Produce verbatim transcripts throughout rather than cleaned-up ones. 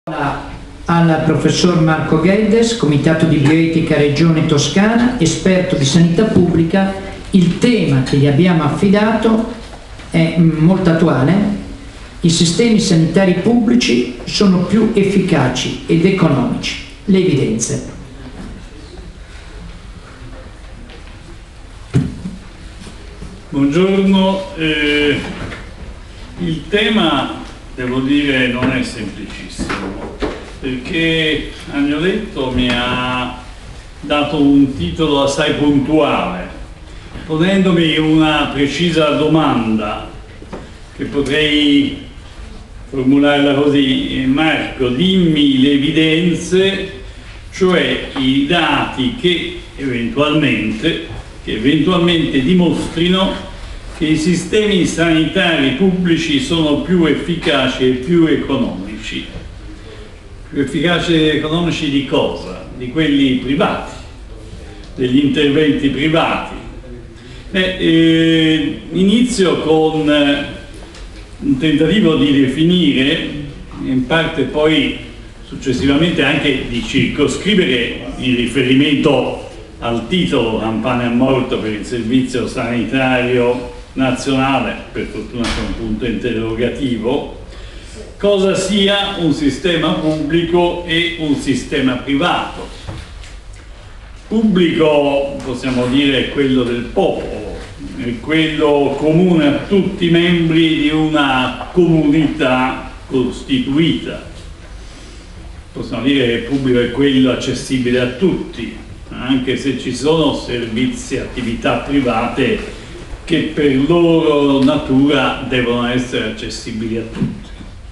Al professor Marco Geddes, Comitato di Bioetica Regione Toscana, esperto di sanità pubblica. Il tema che gli abbiamo affidato è molto attuale: i sistemi sanitari pubblici sono più efficaci ed economici, le evidenze. Buongiorno, eh, il tema, devo dire, non è semplicissimo, perché Agnoletto mi ha dato un titolo assai puntuale, ponendomi una precisa domanda che potrei formularla così: Marco, dimmi le evidenze, cioè i dati che eventualmente, che eventualmente dimostrino che i sistemi sanitari pubblici sono più efficaci e più economici. Più efficaci e economici di cosa? Di quelli privati, degli interventi privati. Eh, eh, inizio con eh, un tentativo di definire, in parte poi successivamente anche di circoscrivere in riferimento al titolo "Campane a morto per il servizio sanitario nazionale", per fortuna c'è un punto interrogativo, cosa sia un sistema pubblico e un sistema privato. Pubblico, possiamo dire, è quello del popolo, è quello comune a tutti i membri di una comunità costituita. Possiamo dire che il pubblico è quello accessibile a tutti, anche se ci sono servizi e attività private che per loro natura devono essere accessibili a tutti.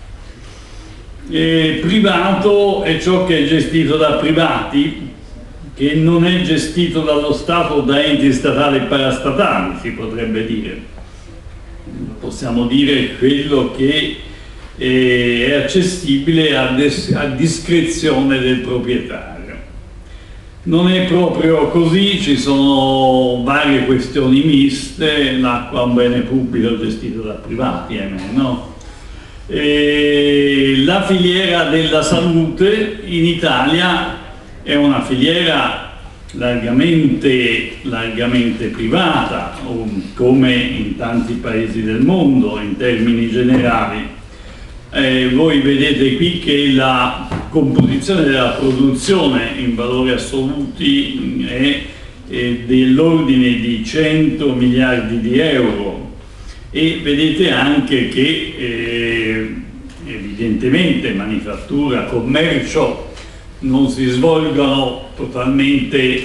E privato è ciò che è gestito da privati, che non è gestito dallo Stato o da enti statali e parastatali, si potrebbe dire. Possiamo dire quello che è accessibile a, a discrezione del proprietario. Non è proprio così, ci sono varie questioni miste. L'acqua è un bene pubblico gestito da privati, ahimè, no? E la filiera della salute in Italia è una filiera largamente, largamente privata, come in tanti paesi del mondo in termini generali. Eh, voi vedete qui che la composizione della produzione in valori assoluti è, è dell'ordine di cento miliardi di euro, e vedete anche che eh, evidentemente manifattura, commercio non si svolgono totalmente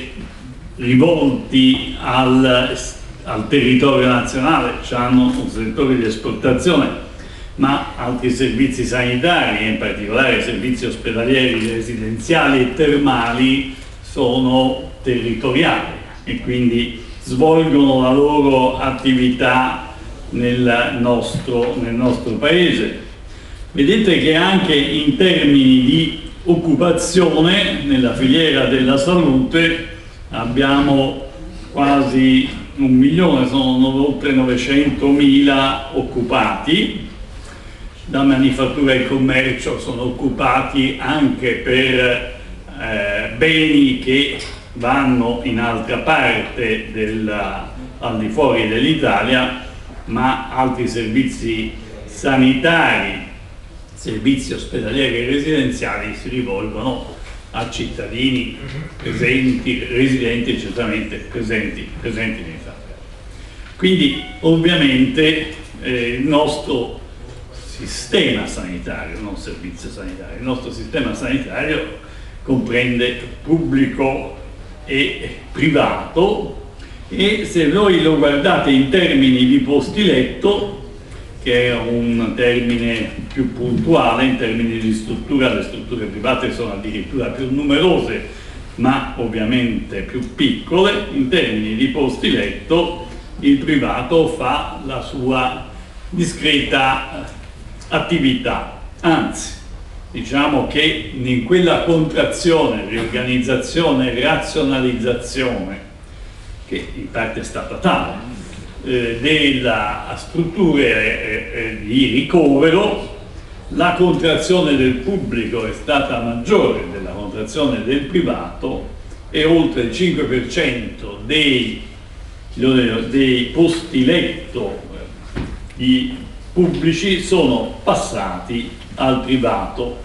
rivolti al, al territorio nazionale, hanno un settore di esportazione, ma altri servizi sanitari, in particolare servizi ospedalieri, residenziali e termali, sono territoriali e quindi svolgono la loro attività nel nostro, nel nostro paese. Vedete che anche in termini di occupazione nella filiera della salute abbiamo quasi un milione, sono oltre novecentomila occupati. La manifattura e il commercio sono occupati anche per eh, beni che vanno in altra parte della, al di fuori dell'Italia, ma altri servizi sanitari, servizi ospedalieri e residenziali si rivolgono a cittadini presenti, residenti e certamente presenti, presenti in Italia. Quindi ovviamente eh, il nostro sistema sanitario, non servizio sanitario, il nostro sistema sanitario comprende pubblico e privato, e se voi lo guardate in termini di posti letto, che è un termine più puntuale, in termini di struttura, le strutture private sono addirittura più numerose ma ovviamente più piccole, in termini di posti letto il privato fa la sua discreta attività, anzi diciamo che in quella contrazione, riorganizzazione, razionalizzazione che in parte è stata tale eh, delle strutture eh, eh, di ricovero, la contrazione del pubblico è stata maggiore della contrazione del privato e oltre il cinque per cento dei, dei posti letto i pubblici sono passati al privato.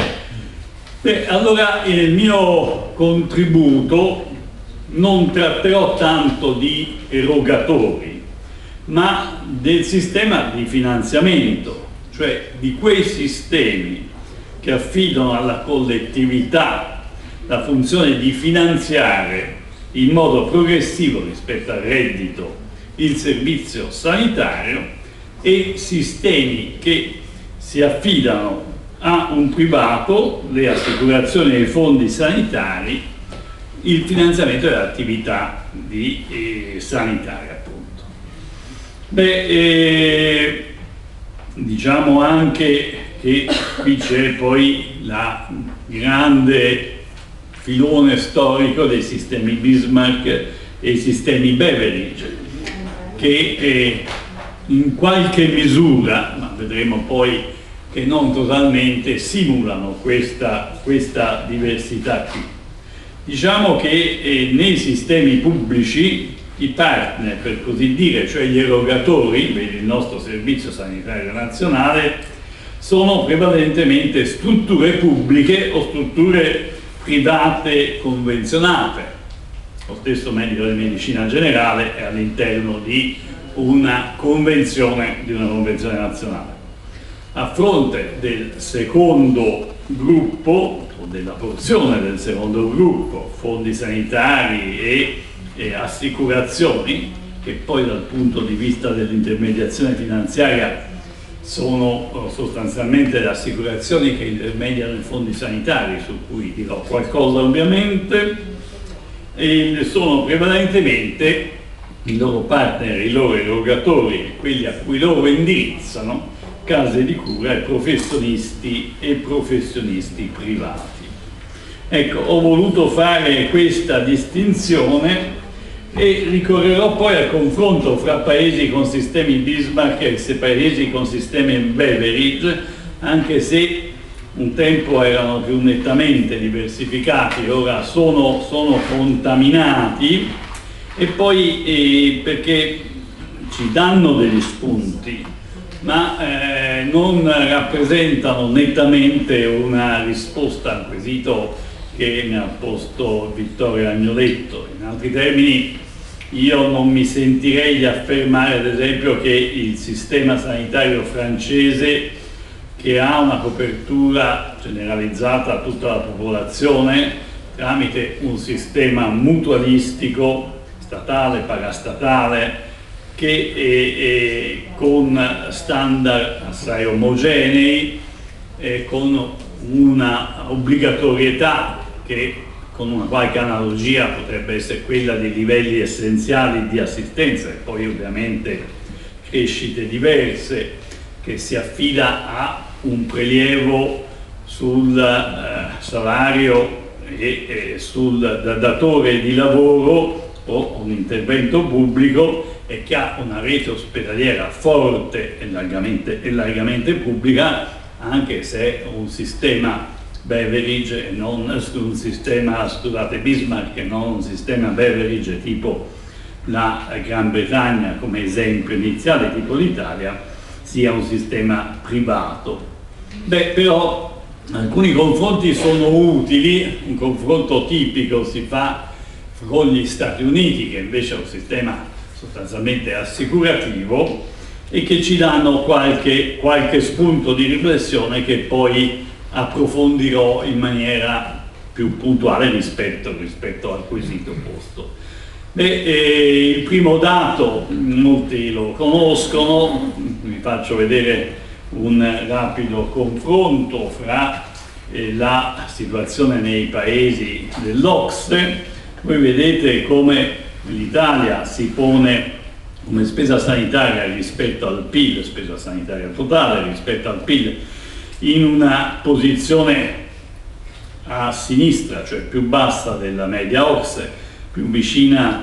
Beh, allora il mio contributo non tratterò tanto di erogatori, ma del sistema di finanziamento, cioè di quei sistemi che affidano alla collettività la funzione di finanziare in modo progressivo rispetto al reddito il servizio sanitario, e sistemi che si affidano a un privato, le assicurazioni e i fondi sanitari, il finanziamento dell'attività di, eh, sanitaria, appunto. Beh, eh, diciamo anche che qui c'è poi la grande filone storico dei sistemi Bismarck e i sistemi Beveridge, che eh, in qualche misura, ma vedremo poi che non totalmente, simulano questa, questa diversità qui. Diciamo che eh, nei sistemi pubblici i partner, per così dire, cioè gli erogatori, vedi il nostro Servizio Sanitario Nazionale, sono prevalentemente strutture pubbliche o strutture private convenzionate. Lo stesso medico di medicina generale è all'interno di una convenzione, di una convenzione nazionale. A fronte del secondo gruppo, o della porzione del secondo gruppo, fondi sanitari e, e assicurazioni, che poi dal punto di vista dell'intermediazione finanziaria sono sostanzialmente le assicurazioni che intermediano i fondi sanitari, su cui dirò qualcosa ovviamente, e sono prevalentemente i loro partner, i loro erogatori e quelli a cui loro indirizzano case di cura e professionisti e professionisti privati. Ecco, ho voluto fare questa distinzione e ricorrerò poi al confronto fra paesi con sistemi Bismarck e paesi con sistemi Beveridge, anche se un tempo erano più nettamente diversificati, ora sono, sono contaminati, e poi eh, perché ci danno degli spunti, ma eh, non rappresentano nettamente una risposta al quesito che mi ha posto Vittorio Agnoletto. In altri termini, io non mi sentirei di affermare ad esempio che il sistema sanitario francese, che ha una copertura generalizzata a tutta la popolazione tramite un sistema mutualistico, statale, parastatale, che è, è con standard assai omogenei, e con una obbligatorietà che con una qualche analogia potrebbe essere quella dei livelli essenziali di assistenza, e poi ovviamente crescite diverse, che si affida a un prelievo sul eh, salario e, e sul da, datore di lavoro o un intervento pubblico, e che ha una rete ospedaliera forte e largamente, e largamente pubblica, anche se è un sistema Beveridge e non un sistema, scusate, Bismarck e non un sistema Beveridge tipo la Gran Bretagna come esempio iniziale, tipo l'Italia, sia un sistema privato. Beh, però alcuni confronti sono utili. Un confronto tipico si fa con gli Stati Uniti, che invece è un sistema sostanzialmente assicurativo, e che ci danno qualche, qualche spunto di riflessione che poi approfondirò in maniera più puntuale rispetto, rispetto al quesito posto. Beh, eh, il primo dato, molti lo conoscono, vi faccio vedere un rapido confronto fra eh, la situazione nei paesi dell'Ocse. Voi vedete come l'Italia si pone come spesa sanitaria rispetto al P I L, spesa sanitaria totale rispetto al P I L, in una posizione a sinistra, cioè più bassa della media Ocse, più vicina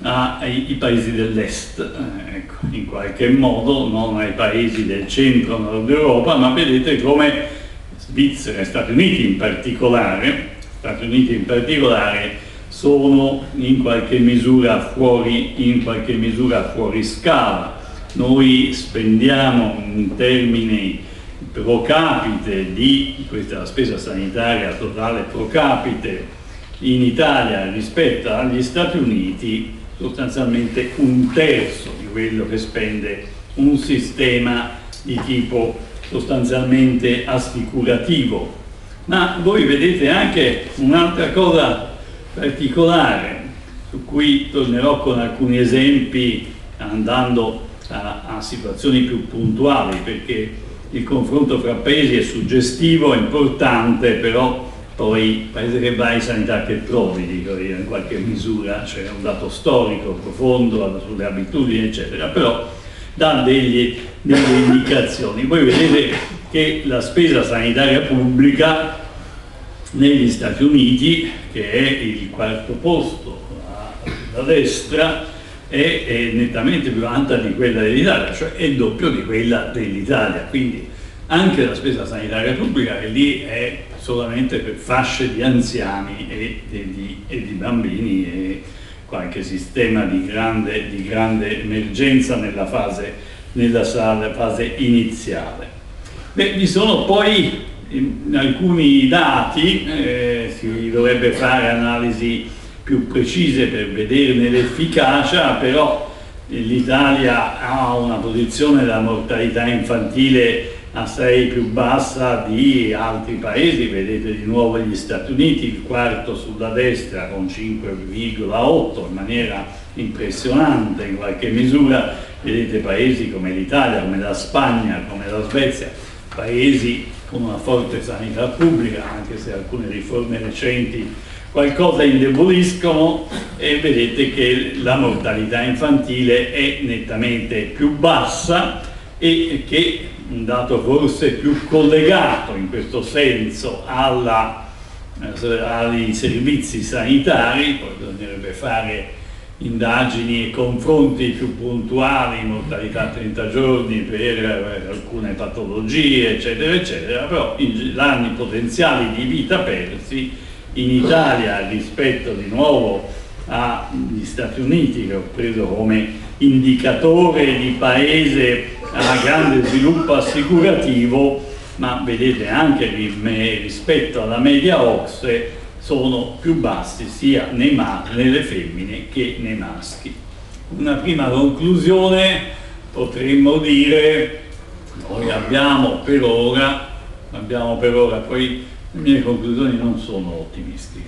ai, ai paesi dell'est, eh, ecco, in qualche modo non ai paesi del centro nord Europa, ma vedete come Svizzera e Stati Uniti in particolare, Stati Uniti in particolare sono in qualche misura fuori, in qualche misura fuori scala. Noi spendiamo in termini pro capite di, questa è la spesa sanitaria totale pro capite in Italia rispetto agli Stati Uniti, sostanzialmente un terzo di quello che spende un sistema di tipo sostanzialmente assicurativo. Ma voi vedete anche un'altra cosa particolare, su cui tornerò con alcuni esempi andando a, a situazioni più puntuali, perché il confronto fra paesi è suggestivo, è importante, però poi paese che vai, sanità che trovi, dico io, in qualche misura c'è un dato storico profondo sulle abitudini eccetera, però dà degli, delle indicazioni. Voi vedete che la spesa sanitaria pubblica negli Stati Uniti, che è il quarto posto a destra, è, è nettamente più alta di quella dell'Italia, cioè è doppio di quella dell'Italia, quindi anche la spesa sanitaria pubblica che lì è solamente per fasce di anziani e, e, di, e di bambini e qualche sistema di grande, di grande emergenza nella fase, nella fase iniziale. Beh, vi sono poi in alcuni dati, eh, si dovrebbe fare analisi più precise per vederne l'efficacia, però l'Italia ha una posizione della mortalità infantile assai più bassa di altri paesi. Vedete di nuovo gli Stati Uniti, il quarto sulla destra con cinque virgola otto, in maniera impressionante in qualche misura. Vedete paesi come l'Italia, come la Spagna, come la Svezia, paesi con una forte sanità pubblica, anche se alcune riforme recenti qualcosa indeboliscono, e vedete che la mortalità infantile è nettamente più bassa e che, un dato forse più collegato in questo senso alla, eh, ai servizi sanitari, poi bisognerebbe fare indagini e confronti più puntuali, mortalità a trenta giorni per alcune patologie eccetera eccetera, però gli anni potenziali di vita persi in Italia rispetto di nuovo agli Stati Uniti, che ho preso come indicatore di paese a grande sviluppo assicurativo, ma vedete anche rispetto alla media O C S E sono più bassi sia nei nelle femmine che nei maschi. Una prima conclusione, potremmo dire, noi abbiamo per ora, abbiamo per ora, poi le mie conclusioni non sono ottimistiche,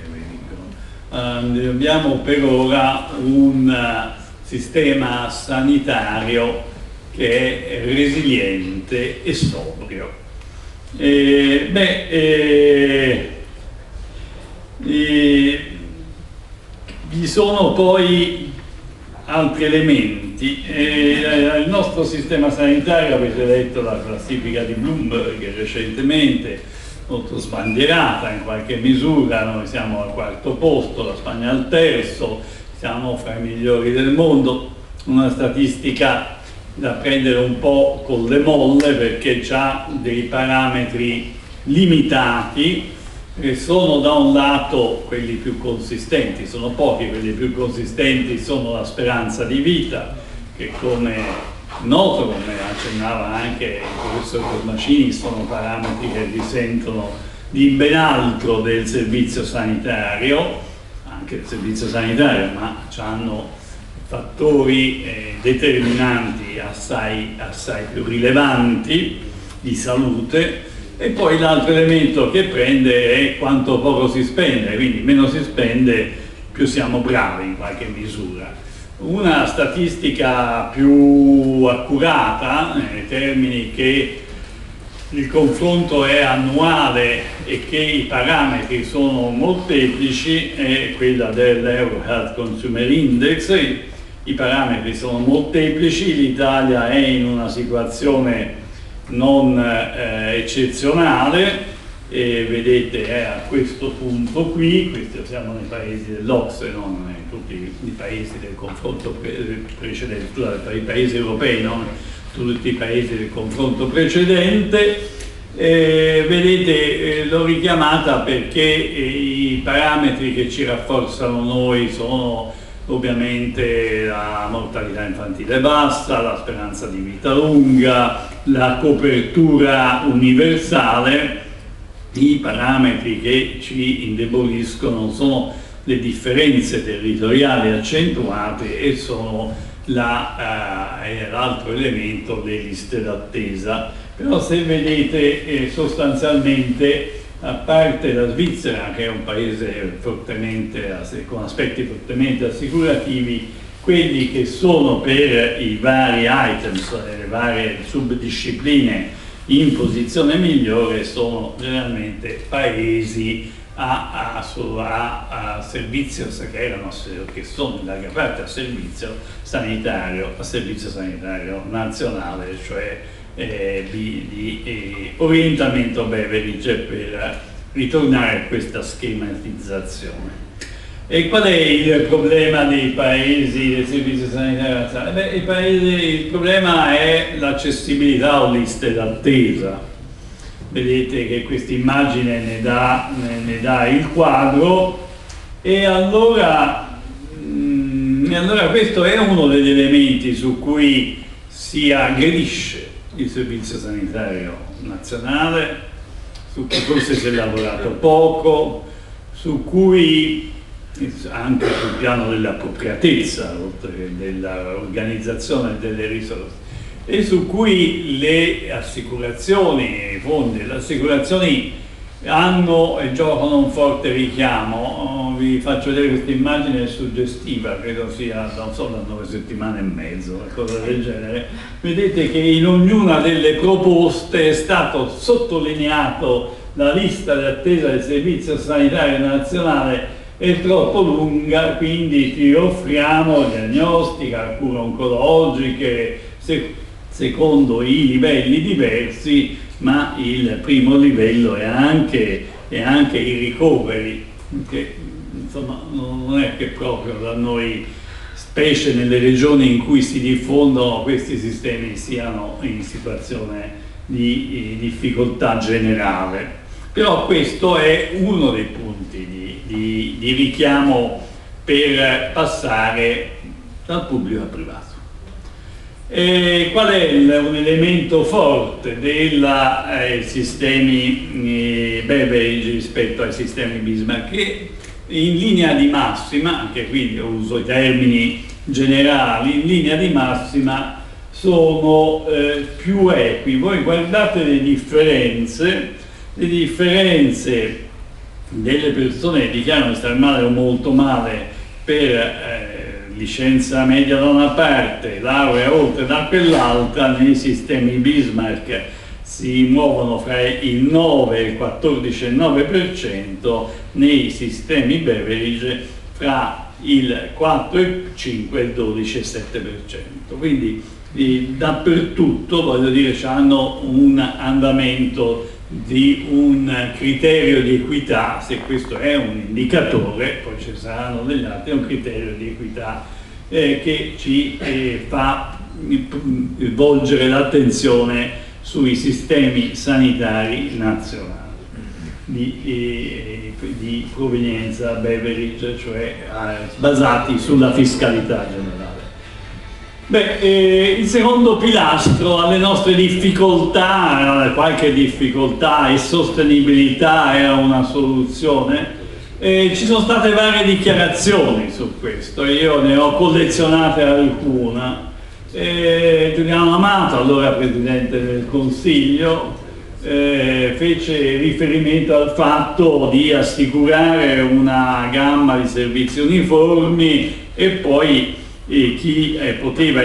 uh, abbiamo per ora un uh, sistema sanitario che è resiliente e sobrio. E, beh, eh, E vi sono poi altri elementi. E il nostro sistema sanitario, avete letto la classifica di Bloomberg recentemente, molto sbandierata in qualche misura, noi siamo al quarto posto, la Spagna al terzo, siamo fra i migliori del mondo, una statistica da prendere un po' con le molle perché ha dei parametri limitati, che sono da un lato quelli più consistenti, sono pochi, quelli più consistenti sono la speranza di vita, che come noto, come accennava anche il professor Cormacini, sono parametri che risentono di ben altro del servizio sanitario, anche del servizio sanitario, ma hanno fattori eh, determinanti assai, assai più rilevanti di salute. E poi l'altro elemento che prende è quanto poco si spende, quindi meno si spende più siamo bravi in qualche misura. Una statistica più accurata, nei termini che il confronto è annuale e che i parametri sono molteplici, è quella dell'Euro Health Consumer Index. I parametri sono molteplici, l'Italia è in una situazione non eh, eccezionale, e vedete è a questo punto qui, questi siamo nei paesi dell'O C S E, non in tutti i paesi del confronto pre precedente, scusate, i paesi europei, non tutti i paesi del confronto precedente. Eh, vedete, eh, l'ho richiamata perché eh, i parametri che ci rafforzano noi sono ovviamente la mortalità infantile bassa, la speranza di vita lunga, la copertura universale. I parametri che ci indeboliscono sono le differenze territoriali accentuate e sono l'altro eh, elemento le liste d'attesa. Però se vedete eh, sostanzialmente, a parte la Svizzera, che è un paese fortemente, con aspetti fortemente assicurativi, quelli che sono per i vari items, le varie subdiscipline in posizione migliore sono generalmente paesi a, a, a, a servizio, che, erano, che sono in larga parte a servizio sanitario, a servizio sanitario nazionale, cioè Eh, di, di eh, orientamento beverage, per ritornare a questa schematizzazione. E qual è il problema dei paesi del servizio sanitario nazionale? Beh, il, paese, il problema è l'accessibilità o liste d'attesa. Vedete che questa immagine ne dà, ne, ne dà il quadro, e allora, mh, e allora questo è uno degli elementi su cui si aggredisce il servizio sanitario nazionale, su cui forse si è lavorato poco, su cui anche sul piano dell'appropriatezza, oltre dell'organizzazione delle risorse, e su cui le assicurazioni, i fondi delle assicurazioni hanno e giocano un forte richiamo. Vi faccio vedere questa immagine suggestiva, credo sia da, non so, da nove settimane e mezzo, qualcosa del genere. Vedete che in ognuna delle proposte è stato sottolineato la lista di attesa del Servizio Sanitario Nazionale è troppo lunga, quindi ti offriamo diagnostica, cure oncologiche, se, secondo i livelli diversi, ma il primo livello è anche, è anche i ricoveri, che insomma non è che proprio da noi, specie nelle regioni in cui si diffondono questi sistemi, siano in situazione di, di difficoltà generale. Però questo è uno dei punti di, di, di richiamo per passare dal pubblico al privato. E qual è il, un elemento forte dei eh, sistemi eh, beverage rispetto ai sistemi Bismarck? Che in linea di massima, anche qui uso i termini generali, in linea di massima sono eh, più equi. Voi guardate le differenze, le differenze delle persone che dichiarano di stare male o molto male per eh, licenza media da una parte, laurea oltre da quell'altra. Nei sistemi Bismarck si muovono fra il nove, il quattordici e il nove per cento, nei sistemi beverage fra il quattro e cinque e il dodici e sette per cento. Quindi eh, dappertutto, voglio dire, hanno un andamento di un criterio di equità. Se questo è un indicatore, poi ci saranno degli altri, è un criterio di equità eh, che ci eh, fa volgere l'attenzione sui sistemi sanitari nazionali di, eh, di provenienza beverage, cioè eh, basati sulla fiscalità generale. Beh, eh, il secondo pilastro alle nostre difficoltà, qualche difficoltà e sostenibilità era una soluzione. Eh, ci sono state varie dichiarazioni su questo, io ne ho collezionate alcune. Eh, Giuliano Amato, allora Presidente del Consiglio, eh, fece riferimento al fatto di assicurare una gamma di servizi uniformi e poi e chi eh, poteva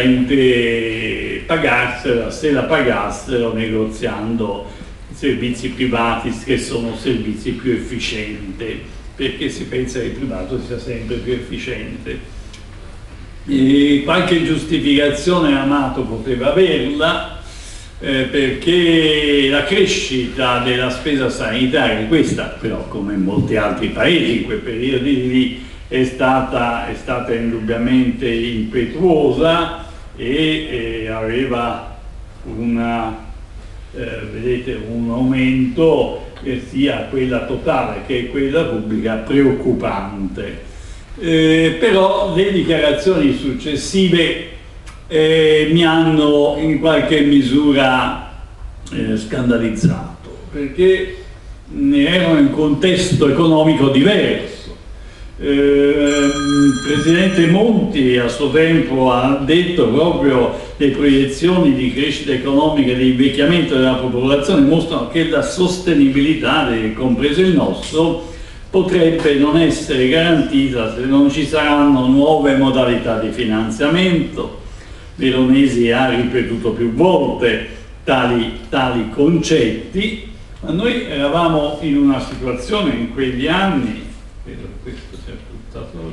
pagarsela, se la pagassero, negoziando servizi privati che sono servizi più efficienti, perché si pensa che il privato sia sempre più efficiente. E qualche giustificazione Amato poteva averla, eh, perché la crescita della spesa sanitaria, questa però come in molti altri paesi in quei periodi lì, è stata, è stata indubbiamente impetuosa e, e aveva una, eh, vedete, un aumento che sia quella totale che quella pubblica preoccupante. Eh, però le dichiarazioni successive eh, mi hanno in qualche misura eh, scandalizzato, perché ne erano in un contesto economico diverso. Eh, il Presidente Monti a suo tempo ha detto proprio le proiezioni di crescita economica e di invecchiamento della popolazione mostrano che la sostenibilità, compreso il nostro, potrebbe non essere garantita se non ci saranno nuove modalità di finanziamento. Veronesi ha ripetuto più volte tali, tali concetti, ma noi eravamo in una situazione in quegli anni, credo che questo sia buttato,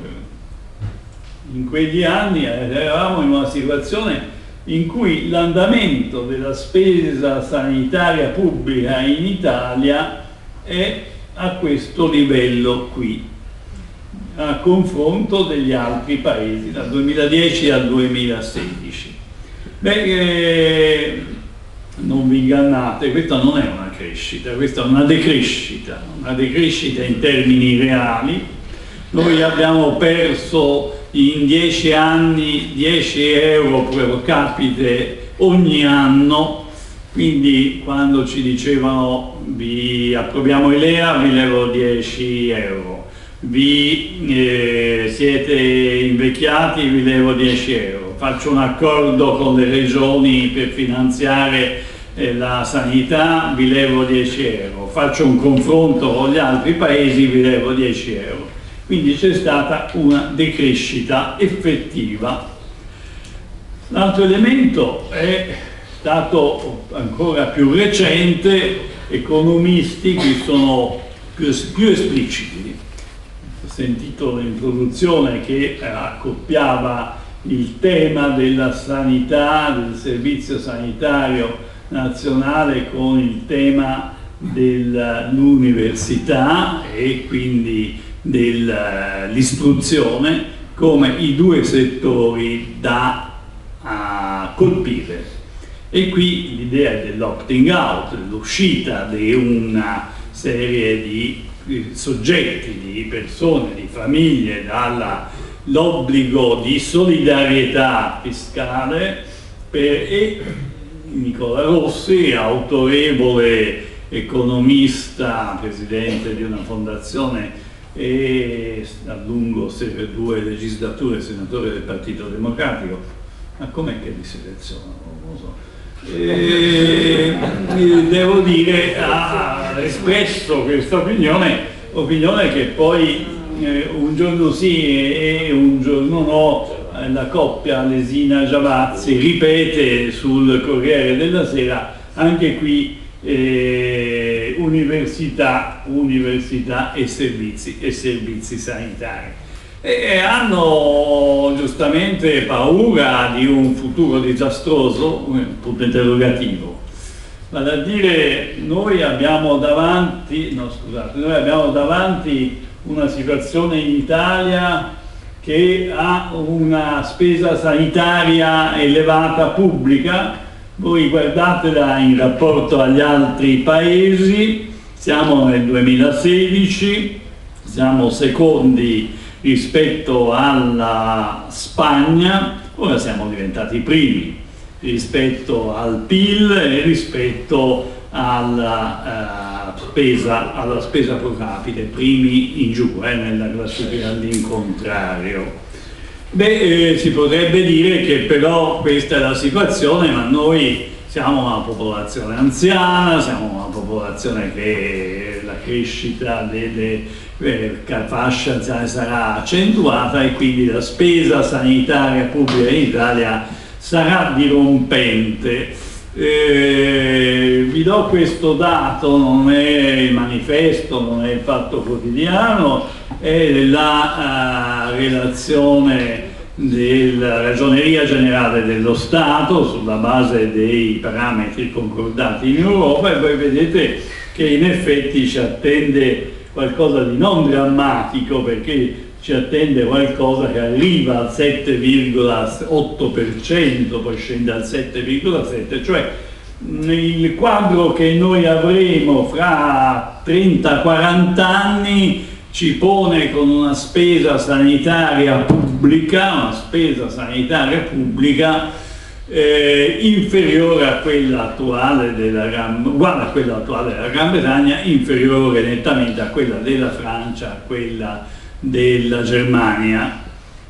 in quegli anni eravamo in una situazione in cui l'andamento della spesa sanitaria pubblica in Italia è a questo livello qui, a confronto degli altri paesi dal duemiladieci al duemilasedici. Beh, eh, non vi ingannate, questa non è una crescita, questa è una decrescita, una decrescita in termini reali. Noi abbiamo perso in dieci anni dieci euro pro capite ogni anno, quindi quando ci dicevano vi approviamo i L E A vi levo dieci euro, vi eh, siete invecchiati vi levo dieci euro, faccio un accordo con le regioni per finanziare eh, la sanità vi levo dieci euro, faccio un confronto con gli altri paesi vi levo dieci euro. Quindi c'è stata una decrescita effettiva. L'altro elemento è stato ancora più recente, economisti che sono più, più espliciti. Ho sentito l'introduzione che accoppiava il tema della sanità, del servizio sanitario nazionale con il tema dell'università e quindi dell'istruzione come i due settori da uh, colpire. E qui l'idea dell'opting out, dell'uscita di una serie di soggetti, di persone, di famiglie dall'obbligo di solidarietà fiscale per, e Nicola Rossi, autorevole economista, presidente di una fondazione e a lungo due legislature senatore del Partito Democratico, ma com'è che li selezionano? Non lo so. E, devo dire ha espresso questa opinione, opinione che poi eh, un giorno sì e un giorno no eh, la coppia Lesina Giavazzi ripete sul Corriere della Sera, anche qui Eh, università, università e servizi, e servizi sanitari. E, e hanno giustamente paura di un futuro disastroso, un punto interrogativo. Vale a dire, noi abbiamo davanti, no scusate, noi abbiamo davanti una situazione in Italia che ha una spesa sanitaria elevata pubblica. Voi guardatela in rapporto agli altri paesi, siamo nel duemilasedici, siamo secondi rispetto alla Spagna, ora siamo diventati primi rispetto al P I L e rispetto alla, uh, spesa, alla spesa pro capite, primi in giù eh, nella classifica all'incontrario. Beh, eh, si potrebbe dire che però questa è la situazione, ma noi siamo una popolazione anziana, siamo una popolazione che la crescita delle eh, fasce anziane sarà accentuata e quindi la spesa sanitaria pubblica in Italia sarà dirompente. Eh, vi do questo dato, non è il Manifesto, non è il Fatto Quotidiano, è la uh, relazione della Ragioneria Generale dello Stato sulla base dei parametri concordati in Europa, e voi vedete che in effetti ci attende qualcosa di non drammatico, perché ci attende qualcosa che arriva al sette virgola otto per cento, poi scende al sette virgola sette per cento, cioè il quadro che noi avremo fra trenta quaranta anni ci pone con una spesa sanitaria pubblica, una spesa sanitaria pubblica eh, inferiore a quella attuale della Gran, uguale a quella attuale della Gran Bretagna, inferiore nettamente a quella della Francia, a quella della Germania.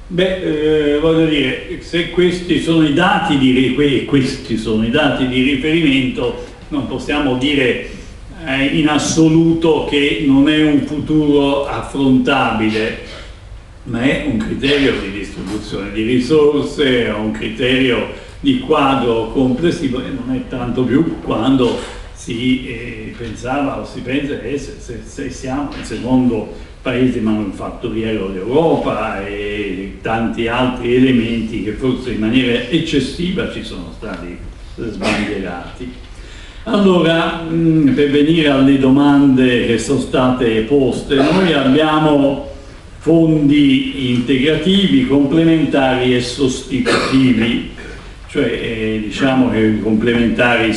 Beh, eh, voglio dire, se questi sono i dati di, questi sono i dati di riferimento, non possiamo dire in assoluto che non è un futuro affrontabile, ma è un criterio di distribuzione di risorse, è un criterio di quadro complessivo, e non è tanto più quando si eh, pensava o si pensa che se, se, se siamo il secondo paese manufatturiero d'Europa e tanti altri elementi che forse in maniera eccessiva ci sono stati sbandierati. Allora, per venire alle domande che sono state poste, noi abbiamo fondi integrativi, complementari e sostitutivi, cioè eh, diciamo che i complementari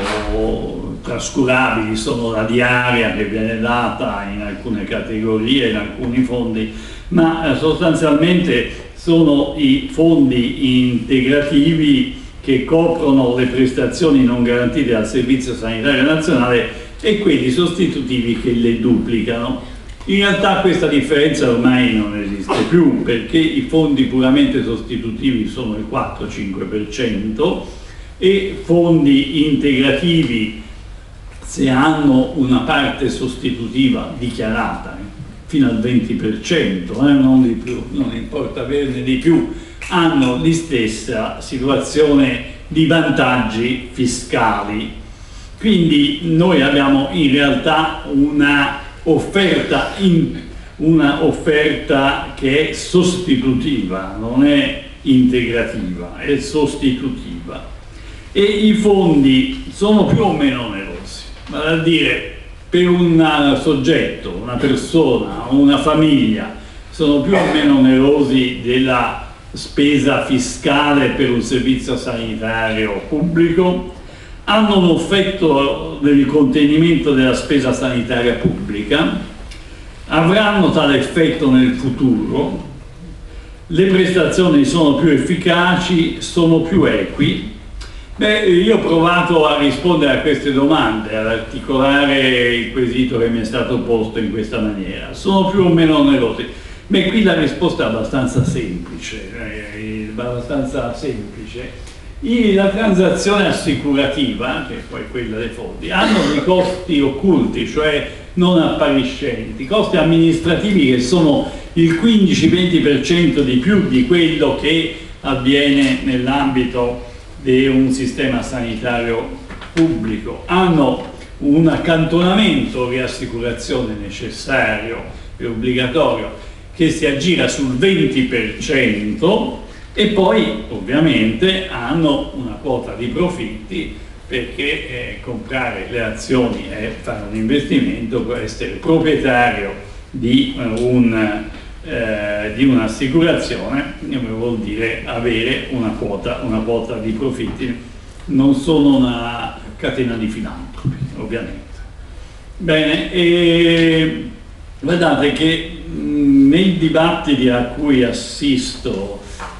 sono trascurabili, sono la diaria che viene data in alcune categorie, in alcuni fondi, ma eh, sostanzialmente sono i fondi integrativi che coprono le prestazioni non garantite dal Servizio Sanitario Nazionale e quelli sostitutivi che le duplicano. In realtà questa differenza ormai non esiste più, perché i fondi puramente sostitutivi sono il quattro cinque per cento e fondi integrativi, se hanno una parte sostitutiva dichiarata eh, fino al venti per cento, eh, non di più, non importa averne di più, hanno la stessa situazione di vantaggi fiscali. Quindi noi abbiamo in realtà una offerta, in, una offerta che è sostitutiva, non è integrativa, è sostitutiva. E i fondi sono più o meno onerosi, vale a dire per un soggetto, una persona, una famiglia, sono più o meno onerosi della spesa fiscale per un servizio sanitario pubblico, hanno un effetto del contenimento della spesa sanitaria pubblica, avranno tale effetto nel futuro, le prestazioni sono più efficaci, sono più equi. Beh, io ho provato a rispondere a queste domande, ad articolare il quesito che mi è stato posto in questa maniera. Sono più o meno onerosi? Beh, qui la risposta è abbastanza semplice, eh, abbastanza semplice. I, la transazione assicurativa, che è poi quella dei fondi, hanno dei costi occulti, cioè non appariscenti, costi amministrativi che sono il quindici venti per cento di più di quello che avviene nell'ambito di un sistema sanitario pubblico, hanno un accantonamento riassicurazione necessario e obbligatorio che si aggira sul venti per cento e poi ovviamente hanno una quota di profitti, perché eh, comprare le azioni e fare un investimento può essere proprietario di, uh, un, eh, di un'assicurazione, vuol dire avere una quota, una quota di profitti, non sono una catena di filantropi ovviamente. Bene, e guardate che mh, nei dibattiti a cui assisto,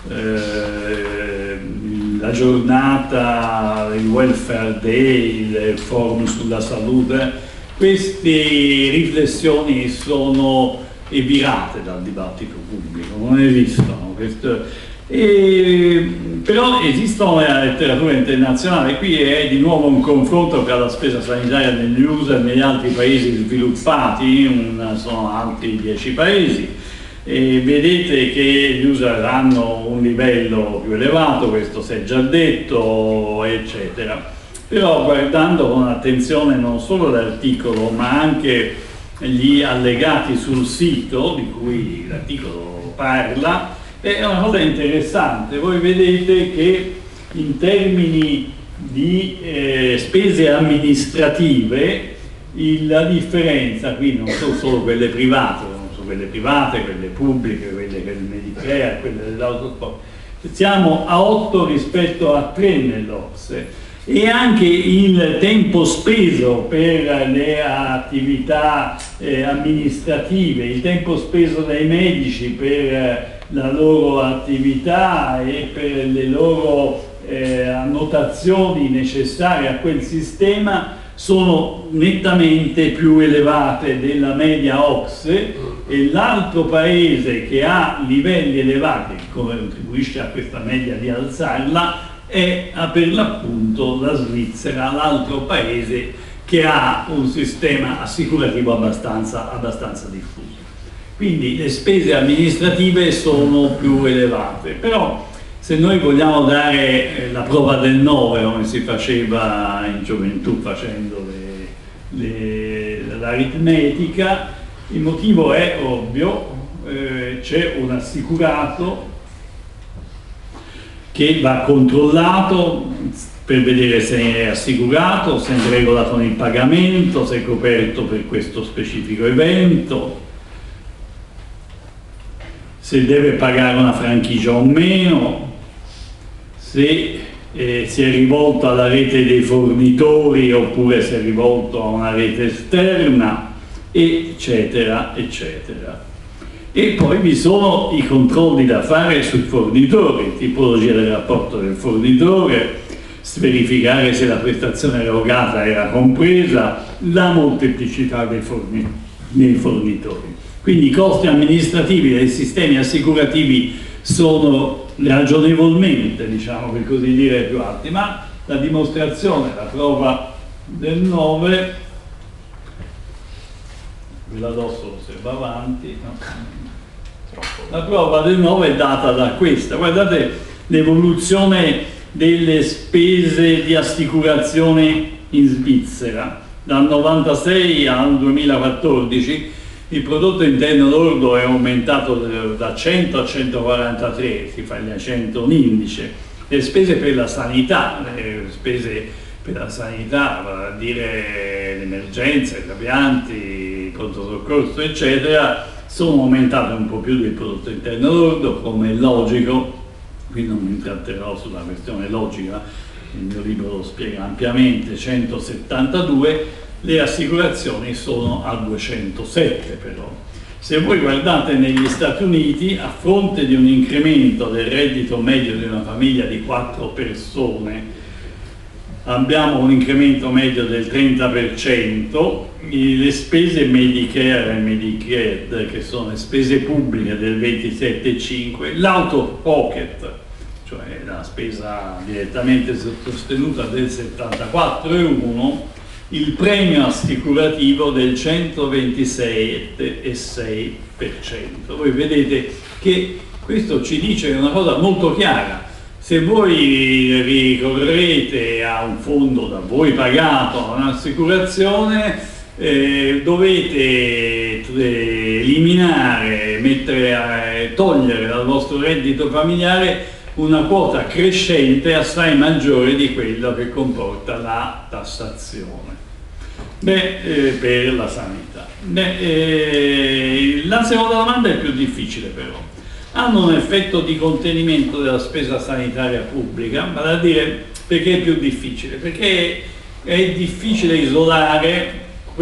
eh, la giornata, il welfare day, il forum sulla salute, queste riflessioni sono evirate dal dibattito pubblico, non esistono. Questo, e, però esistono nella letteratura internazionale. Qui è di nuovo un confronto tra la spesa sanitaria negli U S A e negli altri paesi sviluppati, un, sono altri dieci paesi. E vedete che gli U S A hanno un livello più elevato, questo si è già detto, eccetera. Però guardando con attenzione non solo l'articolo, ma anche gli allegati sul sito di cui l'articolo parla, È una cosa interessante, voi vedete che in termini di eh, spese amministrative il, la differenza qui non sono solo quelle private, non sono quelle private, quelle pubbliche, quelle del Medicare, quelle dell'autosport, siamo a otto rispetto a tre nell'O C S E, e anche il tempo speso per le attività eh, amministrative, il tempo speso dai medici per la loro attività e per le loro eh, annotazioni necessarie a quel sistema sono nettamente più elevate della media O C S E, e l'altro paese che ha livelli elevati, che contribuisce a questa media di alzarla, è per l'appunto la Svizzera, l'altro paese che ha un sistema assicurativo abbastanza, abbastanza diffuso. Quindi le spese amministrative sono più elevate, però se noi vogliamo dare la prova del nove, come si faceva in gioventù facendo l'aritmetica, il motivo è ovvio, eh, c'è un assicurato che va controllato per vedere se è assicurato, se è in regola con il pagamento, se è coperto per questo specifico evento, se deve pagare una franchigia o meno, se eh, si è rivolto alla rete dei fornitori oppure si è rivolto a una rete esterna, eccetera, eccetera. E poi vi sono i controlli da fare sui fornitori, tipologia del rapporto del fornitore, verificare se la prestazione erogata era compresa, la molteplicità dei, forni dei fornitori. Quindi i costi amministrativi dei sistemi assicurativi sono ragionevolmente, diciamo per così dire, più alti, ma la dimostrazione, la prova del nove, ve la do solo se va avanti, no? La prova del nove è data da questa, guardate l'evoluzione delle spese di assicurazione in Svizzera, dal novantasei al duemilaquattordici il prodotto interno lordo è aumentato da cento a centoquarantatré, si fa il cento un indice. Le spese per la sanità, le spese per la sanità, vale a dire le emergenze, i trapianti, il pronto soccorso, eccetera, sono aumentate un po' più del prodotto interno lordo, come è logico. Qui non mi intratterrò sulla questione logica, il mio libro lo spiega ampiamente, centosettantadue, le assicurazioni sono a duecentosette però. Se voi guardate negli Stati Uniti, a fronte di un incremento del reddito medio di una famiglia di quattro persone, abbiamo un incremento medio del trenta per cento, le spese Medicare e Medicaid, che sono le spese pubbliche, del ventisette virgola cinque, l'auto pocket, cioè la spesa direttamente sostenuta, del settantaquattro virgola uno, il premio assicurativo del centoventisette virgola sei per cento. Voi vedete che questo ci dice una cosa molto chiara: se voi ricorrete a un fondo da voi pagato, a un'assicurazione, eh, dovete eliminare, mettere, eh, togliere dal vostro reddito familiare una quota crescente assai maggiore di quello che comporta la tassazione. Beh, eh, per la sanità. Beh, eh, la seconda domanda è più difficile però. Hanno un effetto di contenimento della spesa sanitaria pubblica, vale a dire, perché è più difficile? Perché è difficile isolare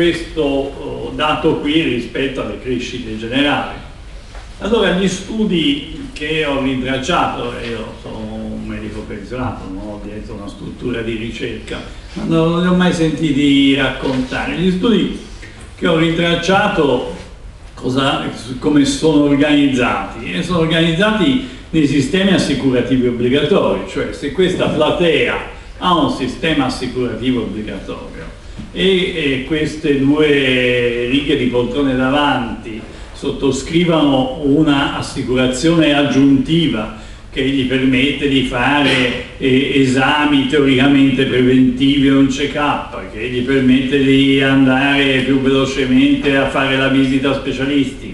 questo dato qui rispetto alle crescite generali. Allora, gli studi che ho rintracciato, e io sono un medico pensionato, non ho dietro una struttura di ricerca, ma non li ho mai sentiti raccontare. Gli studi che ho rintracciato cosa, come sono organizzati? E sono organizzati nei sistemi assicurativi obbligatori, cioè se questa platea ha un sistema assicurativo obbligatorio e, e queste due righe di poltrone davanti sottoscrivano una assicurazione aggiuntiva che gli permette di fare eh, esami teoricamente preventivi o un check-up, che gli permette di andare più velocemente a fare la visita specialistica,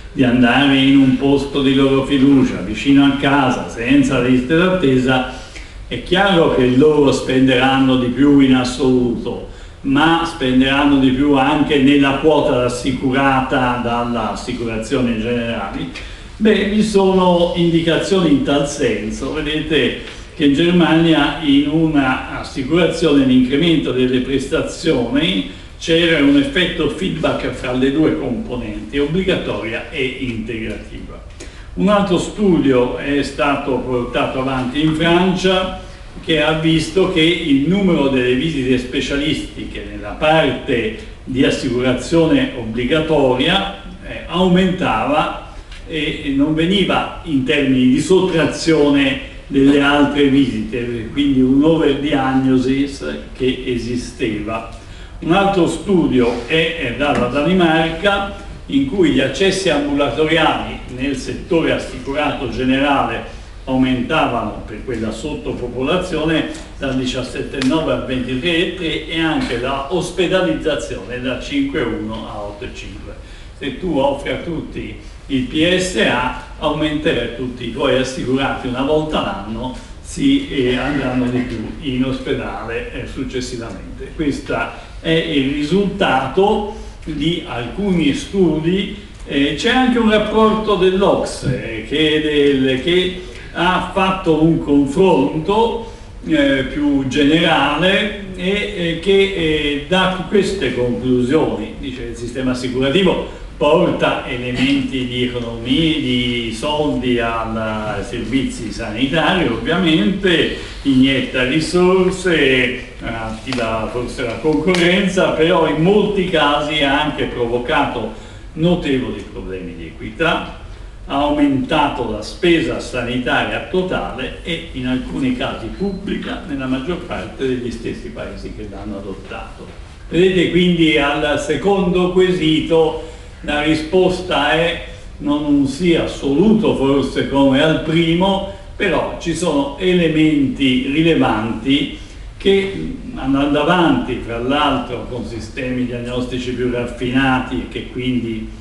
di andare in un posto di loro fiducia, vicino a casa, senza liste d'attesa, è chiaro che loro spenderanno di più in assoluto, ma spenderanno di più anche nella quota assicurata dall'assicurazione generali. Beh, vi sono indicazioni in tal senso. Vedete che in Germania in una assicurazione l'incremento delle prestazioni c'era un effetto feedback fra le due componenti, obbligatoria e integrativa. Un altro studio è stato portato avanti in Francia che ha visto che il numero delle visite specialistiche nella parte di assicurazione obbligatoria eh, aumentava e, e non veniva in termini di sottrazione delle altre visite, quindi un overdiagnosis che esisteva. Un altro studio è, è dalla Danimarca, in cui gli accessi ambulatoriali nel settore assicurato generale aumentavano per quella sottopopolazione dal diciassette virgola nove al ventitré virgola tre e anche la ospedalizzazione da cinque virgola uno a otto virgola cinque. Se tu offri a tutti il P S A, aumenterai tutti i tuoi assicurati una volta l'anno, si eh, andranno di più in ospedale eh, successivamente. Questo è il risultato di alcuni studi. Eh, c'è anche un rapporto dell'O C S E che, del, che ha fatto un confronto eh, più generale e eh, che eh, dà queste conclusioni. Dice che il sistema assicurativo porta elementi di economia, di soldi ai servizi sanitari, ovviamente, inietta risorse, attiva forse la concorrenza, però in molti casi ha anche provocato notevoli problemi di equità, ha aumentato la spesa sanitaria totale e in alcuni casi pubblica nella maggior parte degli stessi paesi che l'hanno adottato. Vedete, quindi al secondo quesito la risposta è non un sì assoluto forse come al primo, però ci sono elementi rilevanti che, andando avanti fra l'altro con sistemi diagnostici più raffinati e che quindi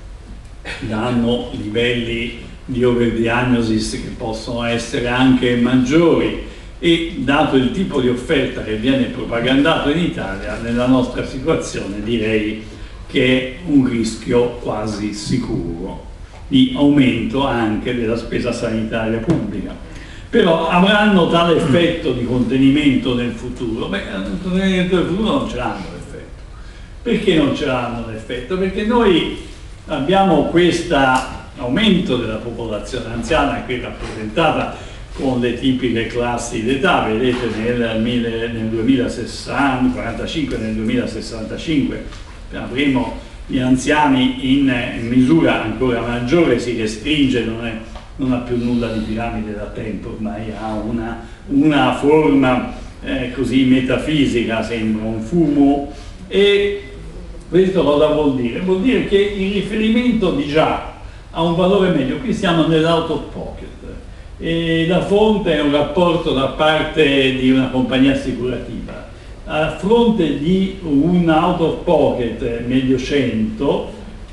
danno livelli di overdiagnosis che possono essere anche maggiori, e dato il tipo di offerta che viene propagandato in Italia, nella nostra situazione direi che è un rischio quasi sicuro di aumento anche della spesa sanitaria pubblica. Però avranno tale effetto di contenimento nel futuro? Beh, il contenimento del futuro non ce l'hanno l'effetto. Perché non ce l'hanno l'effetto? Perché noi abbiamo questo aumento della popolazione anziana, qui rappresentata con le tipiche classi d'età, vedete nel, nel duemilasessanta, quarantacinque, nel duemilasessantacinque, avremo gli anziani in misura ancora maggiore, si restringe, non, è, non ha più nulla di piramide da tempo, ormai ha una, una forma eh, così metafisica, sembra un fumo. E questo cosa vuol dire? Vuol dire che il riferimento di già ha un valore medio. Qui siamo nell'out of pocket e la fonte è un rapporto da parte di una compagnia assicurativa. A fronte di un out of pocket medio cento,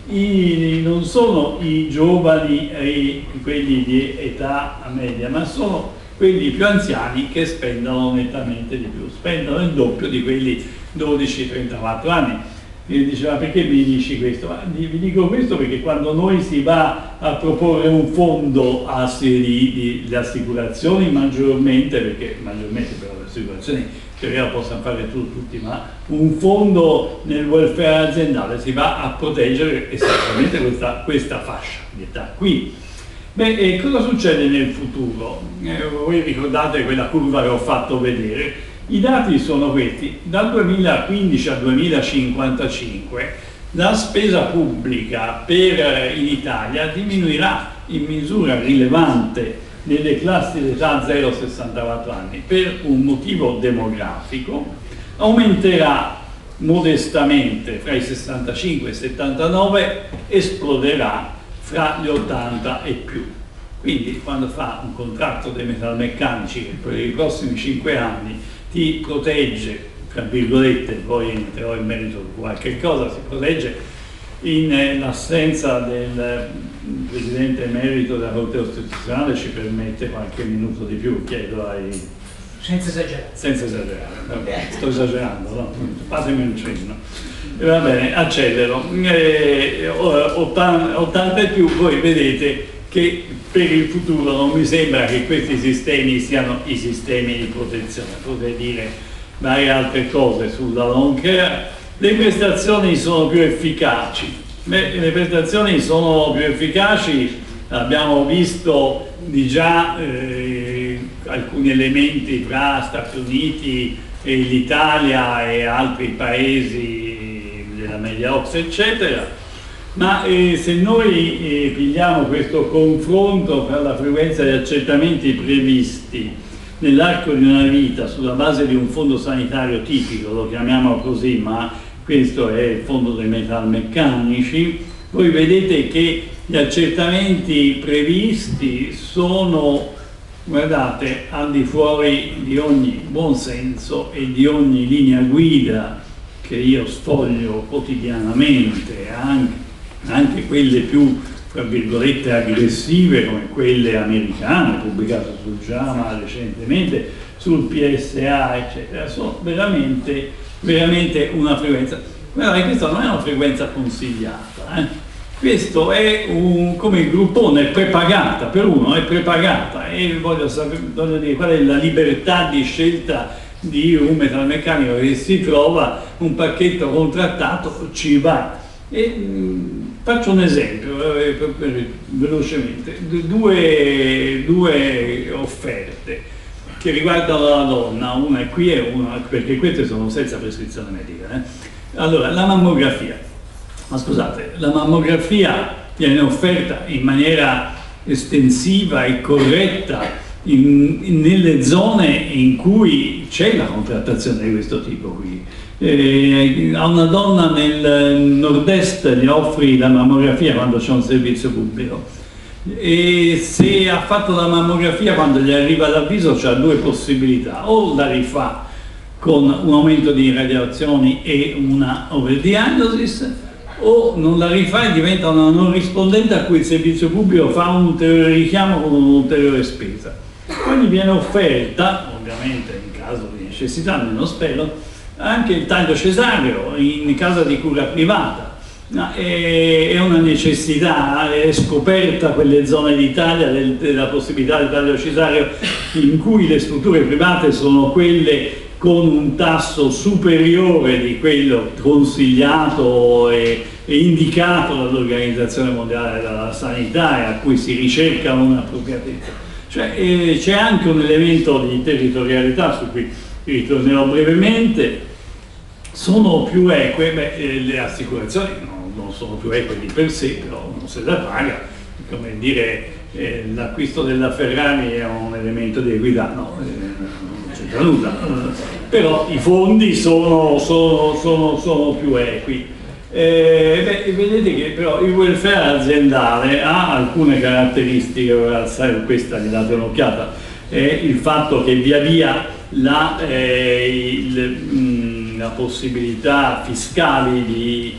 i, non sono i giovani e quelli di età media, ma sono quelli più anziani che spendono nettamente di più, spendono il doppio di quelli dodici trentaquattro anni. Mi diceva: perché mi dici questo? Ma vi dico questo perché quando noi si va a proporre un fondo a di, di assicurazioni, maggiormente, perché maggiormente però le assicurazioni che possono fare tu, tutti, ma un fondo nel welfare aziendale si va a proteggere esattamente questa, questa fascia di età qui. Beh, e cosa succede nel futuro? Eh, voi ricordate quella curva che ho fatto vedere? I dati sono questi: dal duemilaquindici al duemilacinquantacinque la spesa pubblica per, in Italia diminuirà in misura rilevante nelle classi d'età zero sessantaquattro anni per un motivo demografico, aumenterà modestamente fra i sessantacinque e i settantanove, esploderà fra gli ottanta e più. Quindi quando fa un contratto dei metalmeccanici che per i prossimi cinque anni ti protegge, tra virgolette, poi entrerò in merito di qualche cosa, si protegge in l'assenza del Presidente emerito della Corte Costituzionale ci permette qualche minuto di più, chiedo ai... Senza esagerare. Senza esagerare, vabbè, sto esagerando, no? Fatemi un cenno. E va bene, accelero. Eh, ottanta e più, voi vedete che per il futuro non mi sembra che questi sistemi siano i sistemi di protezione, potrei dire varie altre cose sulla long care. Le prestazioni sono più efficaci. Beh, le prestazioni sono più efficaci, abbiamo visto di già eh, alcuni elementi tra Stati Uniti e l'Italia e altri paesi della media O C S E, eccetera. Ma eh, se noi eh, pigliamo questo confronto per la frequenza di accertamenti previsti nell'arco di una vita sulla base di un fondo sanitario tipico, lo chiamiamo così, ma questo è il fondo dei metalmeccanici, voi vedete che gli accertamenti previsti sono, guardate, al di fuori di ogni buonsenso e di ogni linea guida che io sfoglio quotidianamente, anche, anche quelle più, tra virgolette, aggressive come quelle americane, pubblicate sul JAMA recentemente, sul P S A, eccetera, sono veramente, veramente una frequenza. Guardate, questa non è una frequenza consigliata, eh? Questo è un, come il gruppone, è prepagata, per uno è prepagata, e voglio sapere, voglio dire, qual è la libertà di scelta di un metalmeccanico che si trova un pacchetto contrattato, ci va. E, mh, faccio un esempio eh, per, per, velocemente, due, due offerte che riguardano la donna, una è qui e una, perché queste sono senza prescrizione medica. Eh. Allora, la mammografia, ma scusate, la mammografia viene offerta in maniera estensiva e corretta in, in, nelle zone in cui c'è la contrattazione di questo tipo qui. Eh, a una donna nel nord-est gli offri la mammografia quando c'è un servizio pubblico, e se ha fatto la mammografia quando gli arriva l'avviso c'ha due possibilità: o la rifà con un aumento di radiazioni e una overdiagnosis, o non la rifà e diventa una non rispondente a cui il servizio pubblico fa un ulteriore richiamo con un'ulteriore spesa. Poi gli viene offerta, ovviamente in caso di necessità, meno spero, anche il taglio cesareo in casa di cura privata. No, è una necessità, è scoperta quelle zone d'Italia del, della possibilità del taglio cesareo in cui le strutture private sono quelle con un tasso superiore di quello consigliato e, e indicato dall'Organizzazione Mondiale della Sanità e a cui si ricerca un'appropriatezza. Cioè, eh, c'è anche un elemento di territorialità su cui ritornerò brevemente. Sono più eque, beh, eh, le assicurazioni non, non sono più eque di per sé, però non se la paga, come dire eh, l'acquisto della Ferrari è un elemento di equità, no, eh, non c'entra nulla, eh, però i fondi sono, sono, sono, sono più equi. Eh, beh, vedete che però il welfare aziendale ha alcune caratteristiche, questa gli date un'occhiata, eh, il fatto che via via la, eh, il, mh, la possibilità fiscali di,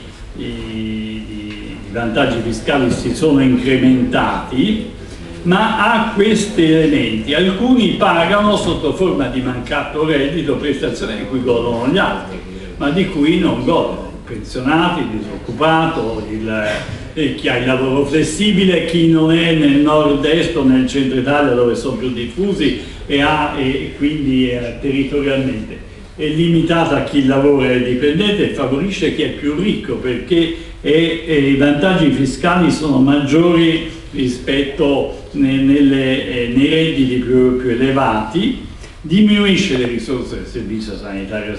di, di vantaggi fiscali si sono incrementati, ma ha questi elementi: alcuni pagano sotto forma di mancato reddito prestazioni di cui godono gli altri, ma di cui non godono pensionati, il disoccupato, il, eh, chi ha il lavoro flessibile, chi non è nel nord-est o nel centro Italia dove sono più diffusi e, ha, e quindi eh, territorialmente è limitata a chi lavora e dipendente, e favorisce chi è più ricco perché è, è, i vantaggi fiscali sono maggiori rispetto ne, nelle, eh, nei redditi più, più elevati, diminuisce le risorse del servizio sanitario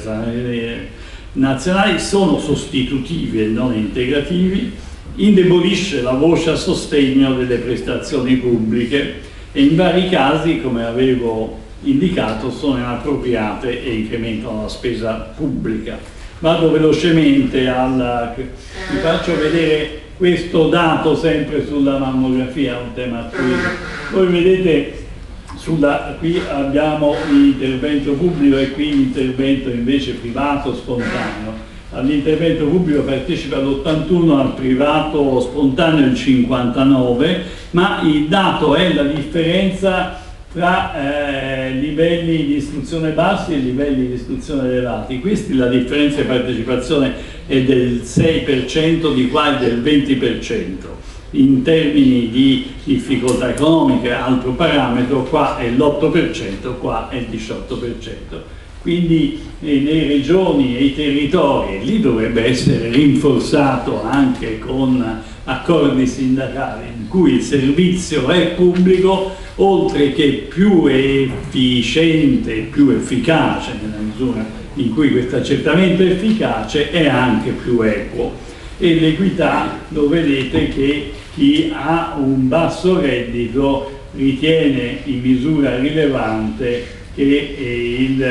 nazionali, sono sostitutivi e non integrativi, indebolisce la voce a sostegno delle prestazioni pubbliche e in vari casi, come avevo indicato, sono inappropriate e incrementano la spesa pubblica. Vado velocemente alla... vi faccio vedere questo dato sempre sulla mammografia, un tema a cui voi vedete. Sulla, qui abbiamo l'intervento pubblico e qui l'intervento invece privato spontaneo. all'intervento pubblico partecipa l'ottantuno, al privato spontaneo il cinquantanove, ma il dato è la differenza tra eh, livelli di istruzione bassi e livelli di istruzione elevati. Questi la differenza di partecipazione è del sei per cento, di qua è del venti per cento. In termini di difficoltà economiche, altro parametro, qua è l'otto per cento, qua è il diciotto per cento. Quindi eh, le regioni e i territori, lì dovrebbe essere rinforzato anche con accordi sindacali in cui il servizio è pubblico, oltre che più efficiente, più efficace, nella misura in cui questo accertamento è efficace, è anche più equo. E l'equità, lo vedete che chi ha un basso reddito ritiene in misura rilevante che eh, il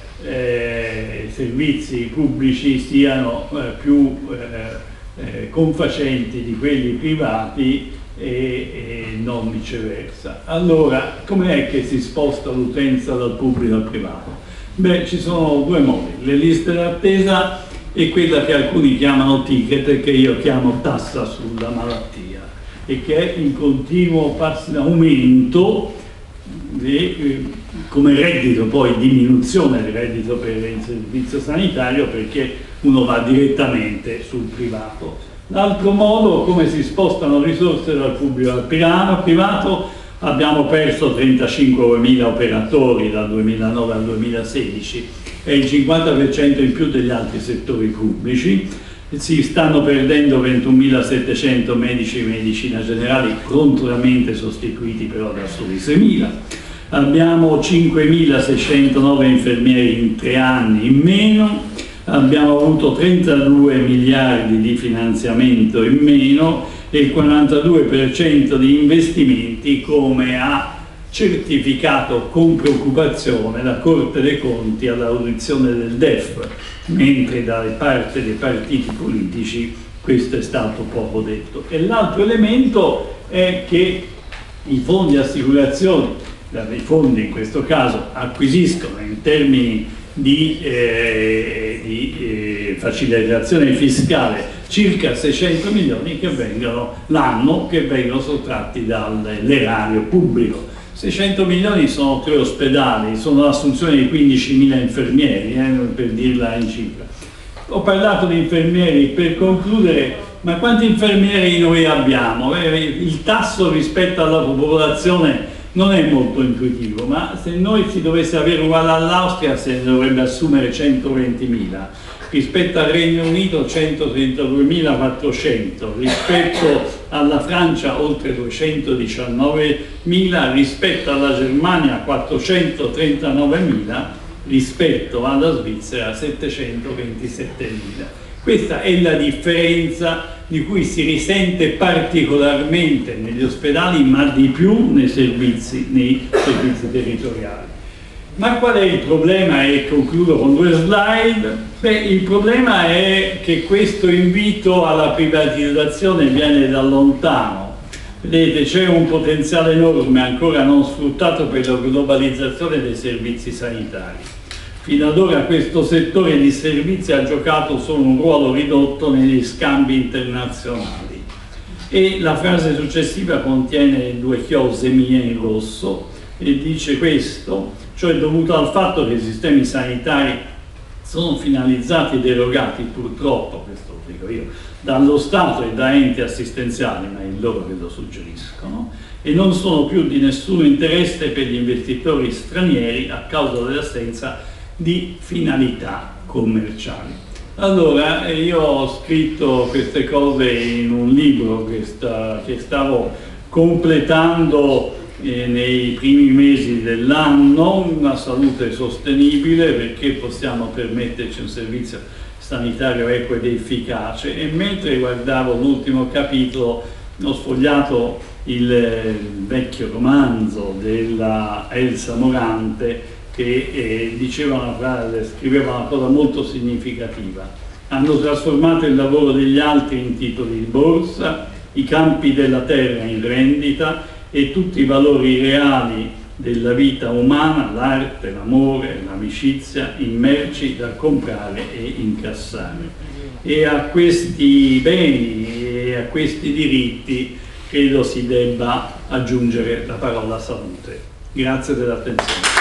Eh, servizi pubblici siano eh, più eh, eh, confacenti di quelli privati e, e non viceversa. Allora, com'è che si sposta l'utenza dal pubblico al privato? Beh, ci sono due modi: le liste d'attesa e quella che alcuni chiamano ticket e che io chiamo tassa sulla malattia, e che è in continuo aumento di, come reddito, poi diminuzione del reddito per il servizio sanitario, perché uno va direttamente sul privato. L'altro modo, come si spostano risorse dal pubblico al privato, abbiamo perso trentacinquemila operatori dal duemilanove al duemilasedici, è il cinquanta per cento in più degli altri settori pubblici. Si stanno perdendo ventunomilasettecento medici di medicina generale, prontamente sostituiti però da soli seimila. Abbiamo cinquemilaseicentonove infermieri in tre anni in meno, abbiamo avuto trentadue miliardi di finanziamento in meno e il quarantadue per cento di investimenti, come ha certificato con preoccupazione la Corte dei Conti all'audizione del D E F, mentre da parte dei partiti politici questo è stato poco detto. E l'altro elemento è che i fondi assicurazioni, i fondi in questo caso, acquisiscono in termini di, eh, di eh, facilitazione fiscale circa seicento milioni che vengono l'anno, che vengono sottratti dall'erario pubblico. seicento milioni sono tre ospedali, sono l'assunzione di quindicimila infermieri, eh, per dirla in cifra. Ho parlato di infermieri per concludere, ma quanti infermieri noi abbiamo? Eh, il tasso rispetto alla popolazione non è molto intuitivo, ma se noi si dovesse avere uguale all'Austria se ne dovrebbe assumere centoventimila, rispetto al Regno Unito centotrentaduemilaquattrocento, rispetto alla Francia oltre duecentodiciannovemila, rispetto alla Germania quattrocentotrentanovanomila, rispetto alla Svizzera settecentoventisettemila. Questa è la differenza di cui si risente particolarmente negli ospedali, ma di più nei servizi, nei servizi territoriali. Ma qual è il problema? E concludo con due slide. Beh, il problema è che questo invito alla privatizzazione viene da lontano. Vedete, c'è un potenziale enorme ancora non sfruttato per la globalizzazione dei servizi sanitari. Fino ad ora questo settore di servizi ha giocato solo un ruolo ridotto negli scambi internazionali. E la frase successiva contiene due chiose mie in rosso e dice questo, cioè dovuto al fatto che i sistemi sanitari sono finalizzati ed erogati, purtroppo, questo lo dico io, dallo Stato e da enti assistenziali, ma è loro che lo suggeriscono, e non sono più di nessun interesse per gli investitori stranieri a causa dell'assenza di finalità commerciali. Allora, io ho scritto queste cose in un libro che, sta, che stavo completando eh, nei primi mesi dell'anno, Una salute sostenibile, perché possiamo permetterci un servizio sanitario equo ed efficace. E mentre guardavo l'ultimo capitolo ho sfogliato il, il vecchio romanzo della Elsa Morante, che eh, diceva una frase, scriveva una cosa molto significativa. Hanno trasformato il lavoro degli altri in titoli di borsa, i campi della terra in rendita e tutti i valori reali della vita umana, l'arte, l'amore, l'amicizia, in merci da comprare e incassare. E a questi beni e a questi diritti credo si debba aggiungere la parola salute. Grazie dell'attenzione.